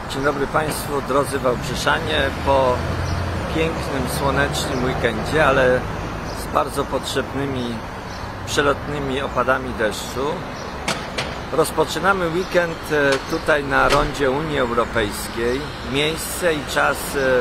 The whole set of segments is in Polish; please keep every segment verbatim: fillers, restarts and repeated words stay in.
Dzień dobry Państwu, drodzy Wałbrzyszanie. Po pięknym, słonecznym weekendzie, ale z bardzo potrzebnymi, przelotnymi opadami deszczu, rozpoczynamy weekend tutaj na rondzie Unii Europejskiej. Miejsce i czas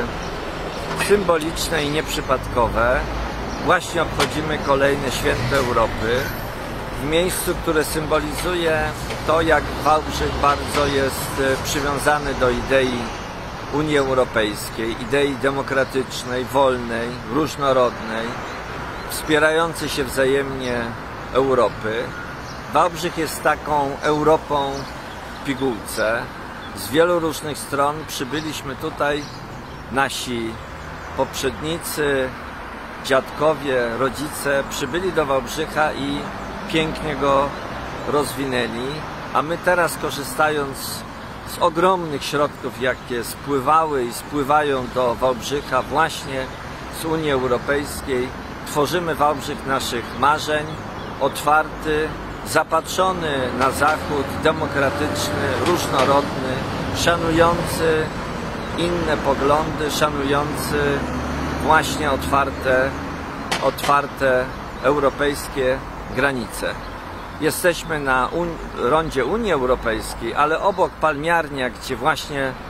symboliczne i nieprzypadkowe. Właśnie obchodzimy kolejne święto Europy. W miejscu, które symbolizuje to, jak Wałbrzych bardzo jest przywiązany do idei Unii Europejskiej, idei demokratycznej, wolnej, różnorodnej, wspierającej się wzajemnie Europy. Wałbrzych jest taką Europą w pigułce. Z wielu różnych stron przybyliśmy tutaj, nasi poprzednicy, dziadkowie, rodzice przybyli do Wałbrzycha i pięknie go rozwinęli, a my teraz, korzystając z ogromnych środków, jakie spływały i spływają do Wałbrzycha właśnie z Unii Europejskiej, tworzymy Wałbrzych naszych marzeń, otwarty, zapatrzony na zachód, demokratyczny, różnorodny, szanujący inne poglądy, szanujący właśnie otwarte, otwarte europejskie granice. Jesteśmy na Un rondzie Unii Europejskiej, ale obok Palmiarnia, gdzie właśnie e,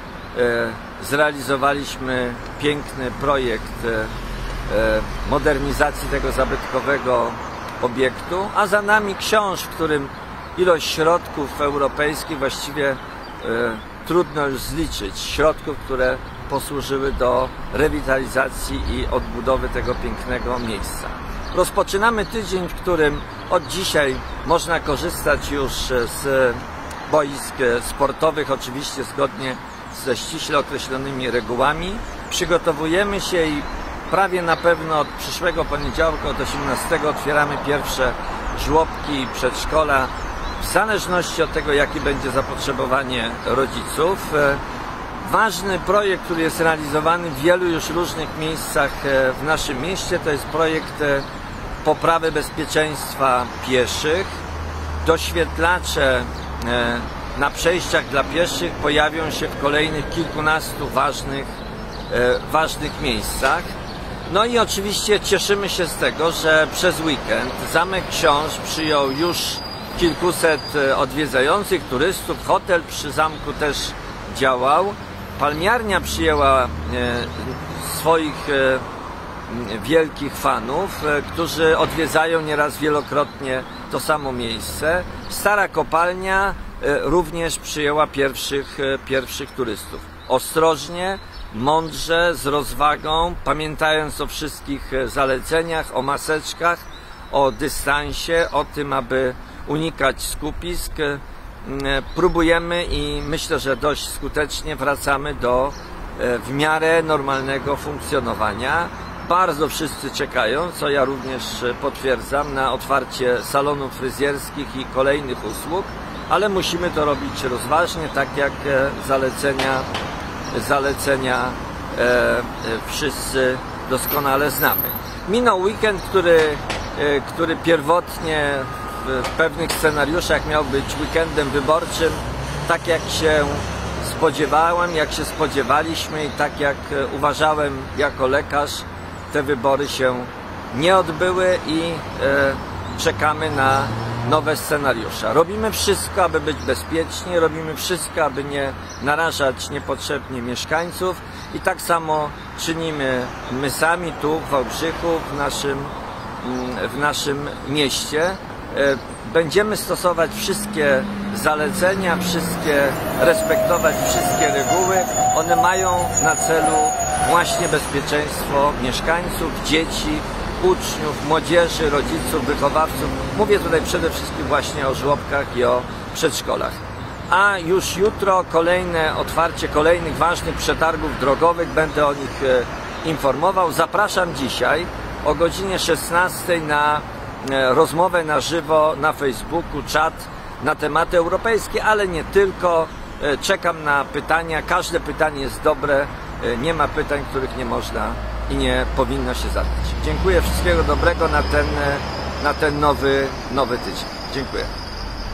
zrealizowaliśmy piękny projekt e, modernizacji tego zabytkowego obiektu, a za nami Książ, w którym ilość środków europejskich właściwie e, trudno już zliczyć. Środków, które posłużyły do rewitalizacji i odbudowy tego pięknego miejsca. Rozpoczynamy tydzień, w którym od dzisiaj można korzystać już z boisk sportowych, oczywiście zgodnie ze ściśle określonymi regułami. Przygotowujemy się i prawie na pewno od przyszłego poniedziałku, od osiemnastego, otwieramy pierwsze żłobki i przedszkola, w zależności od tego, jakie będzie zapotrzebowanie rodziców. Ważny projekt, który jest realizowany w wielu już różnych miejscach w naszym mieście, to jest projekt poprawy bezpieczeństwa pieszych. Doświetlacze na przejściach dla pieszych pojawią się w kolejnych kilkunastu ważnych, ważnych miejscach. No i oczywiście cieszymy się z tego, że przez weekend Zamek Książ przyjął już kilkuset odwiedzających turystów. Hotel przy zamku też działał. Palmiarnia przyjęła swoich wielkich fanów, którzy odwiedzają nieraz wielokrotnie to samo miejsce. Stara Kopalnia również przyjęła pierwszych, pierwszych turystów. Ostrożnie, mądrze, z rozwagą, pamiętając o wszystkich zaleceniach, o maseczkach, o dystansie, o tym, aby unikać skupisk. Próbujemy i myślę, że dość skutecznie wracamy do w miarę normalnego funkcjonowania. Bardzo wszyscy czekają, co ja również potwierdzam, na otwarcie salonów fryzjerskich i kolejnych usług, ale musimy to robić rozważnie, tak jak zalecenia, zalecenia e, wszyscy doskonale znamy. Minął weekend, który, e, który pierwotnie w pewnych scenariuszach miał być weekendem wyborczym, tak jak się spodziewałem, jak się spodziewaliśmy i tak jak uważałem jako lekarz, te wybory się nie odbyły i e, czekamy na nowe scenariusze. Robimy wszystko, aby być bezpieczni, robimy wszystko, aby nie narażać niepotrzebnie mieszkańców i tak samo czynimy my sami tu w Wałbrzychu, w naszym, w naszym mieście. Będziemy stosować wszystkie zalecenia, wszystkie, respektować wszystkie reguły. One mają na celu właśnie bezpieczeństwo mieszkańców, dzieci, uczniów, młodzieży, rodziców, wychowawców. Mówię tutaj przede wszystkim właśnie o żłobkach i o przedszkolach. A już jutro kolejne otwarcie kolejnych ważnych przetargów drogowych, będę o nich informował. Zapraszam dzisiaj o godzinie szesnastej na rozmowę na żywo na Facebooku, czat na tematy europejskie, ale nie tylko. Czekam na pytania, każde pytanie jest dobre, nie ma pytań, których nie można i nie powinno się zadać. Dziękuję, wszystkiego dobrego na ten, na ten nowy, nowy tydzień. Dziękuję.